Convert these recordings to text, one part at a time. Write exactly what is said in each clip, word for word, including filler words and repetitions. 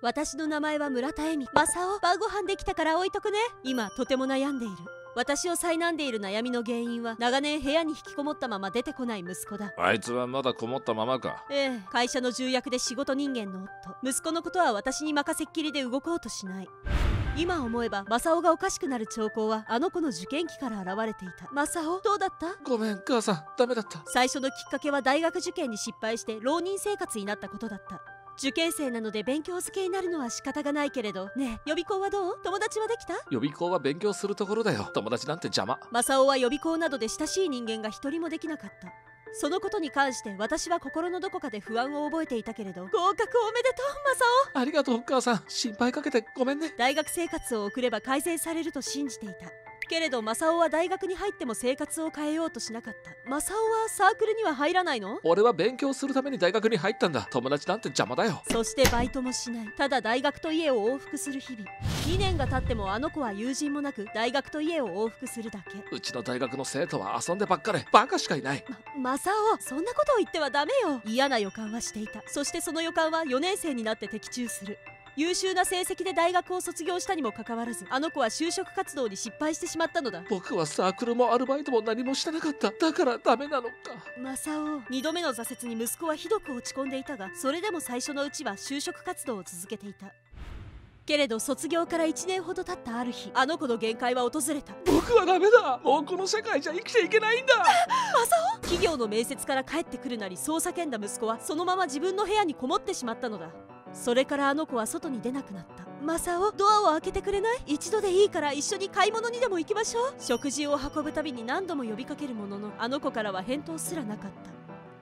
私の名前は村田恵美。マサオ、晩ご飯できたから置いとくね。今とても悩んでいる。私を苛んでいる悩みの原因は、長年部屋に引きこもったまま出てこない息子だ。 あいつはまだこもったままか。 ええ、会社の重役で仕事人間の夫。息子のことは私に任せっきりで動こうとしない。今思えばマサオがおかしくなる兆候はあの子の受験期から現れていた。マサオ、どうだった？ ごめん母さん、ダメだった。 最初のきっかけは大学受験に失敗して浪人生活になったことだった。受験生なので勉強漬けになるのは仕方がないけれど。ねえ、予備校はどう？友達はできた？ 予備校は勉強するところだよ。友達なんて邪魔。 マサオは予備校などで親しい人間が一人もできなかった。そのことに関して私は心のどこかで不安を覚えていたけれど。合格おめでとう、マサオ。 ありがとう母さん、心配かけてごめんね。 大学生活を送れば改善されると信じていたけれど、マサオは大学に入っても生活を変えようとしなかった。マサオはサークルには入らないの？ 俺は勉強するために大学に入ったんだ。友達なんて邪魔だよ。 そしてバイトもしない。ただ大学と家を往復する日々。にねんが経ってもあの子は友人もなく、大学と家を往復するだけ。 うちの大学の生徒は遊んでばっかでバカしかいない。 ま、マサオ、そんなことを言ってはダメよ。嫌な予感はしていた。そしてその予感はよねん生になって的中する。優秀な成績で大学を卒業したにもかかわらず、あの子は就職活動に失敗してしまったのだ。 僕はサークルもアルバイトも何もしてなかった。だからダメなのか。 マサオ、にどめの挫折に息子はひどく落ち込んでいたが、それでも最初のうちは就職活動を続けていた。けれど卒業からいちねんほど経ったある日、あの子の限界は訪れた。 僕はダメだ。もうこの世界じゃ生きていけないんだ。 マサオ、企業の面接から帰ってくるなりそう叫んだ息子はそのまま自分の部屋にこもってしまったのだ。それからあの子は外に出なくなった。マサオ、ドアを開けてくれない？一度でいいから一緒に買い物にでも行きましょう。食事を運ぶたびに何度も呼びかけるものの、あの子からは返答すらなかった。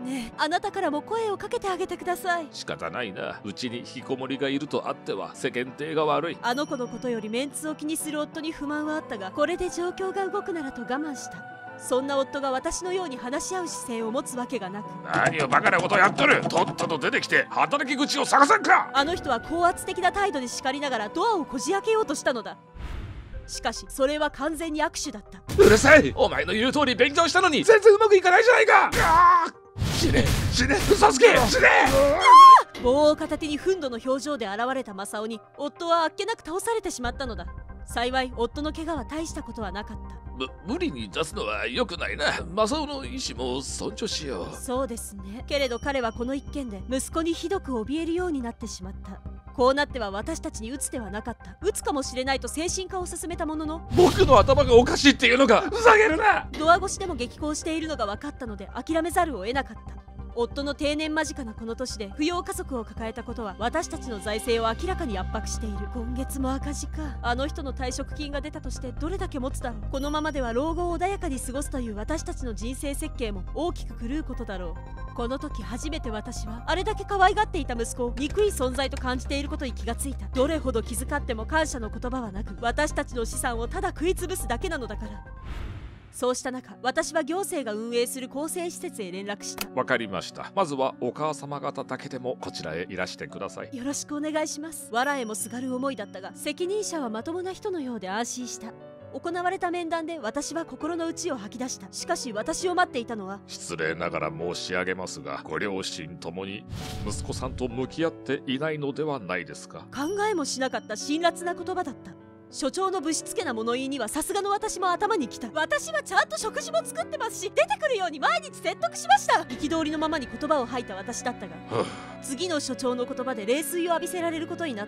ねえ、あなたからも声をかけてあげてください。 仕方ないな。うちに引きこもりがいるとあっては世間体が悪い。 あの子のことよりメンツを気にする夫に不満はあったが、これで状況が動くならと我慢した。そんな夫が私のように話し合う姿勢を持つわけがなく。 何をバカなことやっとる。とっとと出てきて働き口を探さんか。 あの人は高圧的な態度で叱りながらドアをこじ開けようとしたのだ。しかしそれは完全に握手だった。 うるさい。お前の言う通り勉強したのに全然うまくいかないじゃないか。死ね死ね、嘘つけ死ね。 棒を片手に憤怒の表情で現れたマサオに夫はあっけなく倒されてしまったのだ。幸い夫の怪我は大したことはなかった。 む無理に出すのは良くないな。マサオの意思も尊重しよう。 そうですね。けれど彼はこの一件で息子にひどく怯えるようになってしまった。こうなっては私たちに打つ手はなかった。打つかもしれないと精神科を勧めたものの、 僕の頭がおかしいっていうのか。ふざけるな。 ドア越しでも激高しているのが分かったので諦めざるを得なかった。夫の定年間近なこの年で扶養家族を抱えたことは私たちの財政を明らかに圧迫している。今月も赤字か。あの人の退職金が出たとしてどれだけ持つだろう。このままでは老後を穏やかに過ごすという私たちの人生設計も大きく狂うことだろう。この時初めて私はあれだけ可愛がっていた息子を憎い存在と感じていることに気がついた。どれほど気遣っても感謝の言葉はなく、私たちの資産をただ食い潰すだけなのだから。そうした中、私は行政が運営する更生施設へ連絡した。 わかりました。まずはお母様方だけでもこちらへいらしてください。 よろしくお願いします。藁へもすがる思いだったが、責任者はまともな人のようで安心した。行われた面談で私は心の内を吐き出した。しかし私を待っていたのは、 失礼ながら申し上げますが、ご両親ともに息子さんと向き合っていないのではないですか。 考えもしなかった辛辣な言葉だった。所長のぶしつけな物言いにはさすがの私も頭にきた。私はちゃんと食事も作ってますし、出てくるように毎日説得しました。憤りのままに言葉を吐いた私だったが、次の所長の言葉で冷水を浴びせられることになった。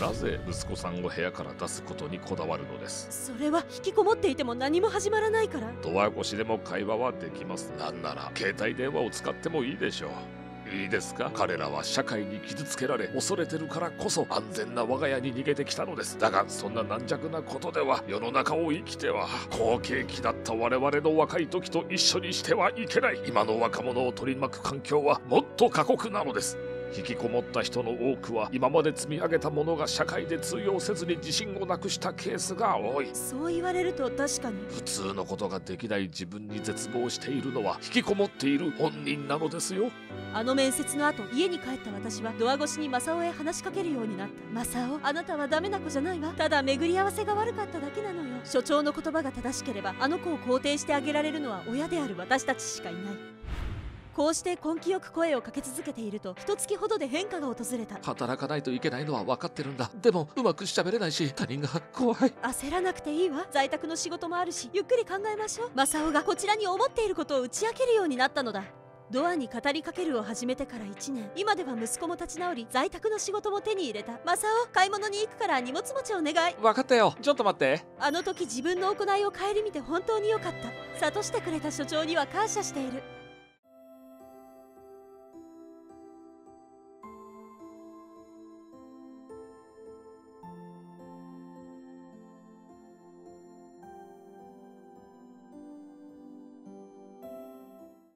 なぜ息子さんを部屋から出すことにこだわるのです。 それは引きこもっていても何も始まらないから。 ドア越しでも会話はできます。なんなら携帯電話を使ってもいいでしょう。いいですか。彼らは社会に傷つけられ恐れてるからこそ安全な我が家に逃げてきたのです。だがそんな軟弱なことでは世の中を生きては、好景気だった我々の若い時と一緒にしてはいけない。今の若者を取り巻く環境はもっと過酷なのです。引きこもった人の多くは今まで積み上げたものが社会で通用せずに自信をなくしたケースが多い。 そう言われると確かに。 普通のことができない自分に絶望しているのは引きこもっている本人なのですよ。 あの面接の後、家に帰った私はドア越しにマサオへ話しかけるようになった。マサオ、あなたはダメな子じゃないわ。ただ巡り合わせが悪かっただけなのよ。所長の言葉が正しければあの子を肯定してあげられるのは親である私たちしかいない。 こうして根気よく声をかけ続けていると、一月ほどで変化が訪れた。 働かないといけないのは分かってるんだ。でもうまくしゃべれないし、他人が怖い。 焦らなくていいわ。在宅の仕事もあるし、ゆっくり考えましょう。マサオがこちらに思っていることを打ち明けるようになったのだ。ドアに語りかけるを始めてからいちねん。今では息子も立ち直り、在宅の仕事も手に入れた。マサオ、買い物に行くから荷物持ちお願い。 分かったよ。ちょっと待って。 あの時自分の行いを顧みて本当に良かった。諭してくれた所長には感謝している。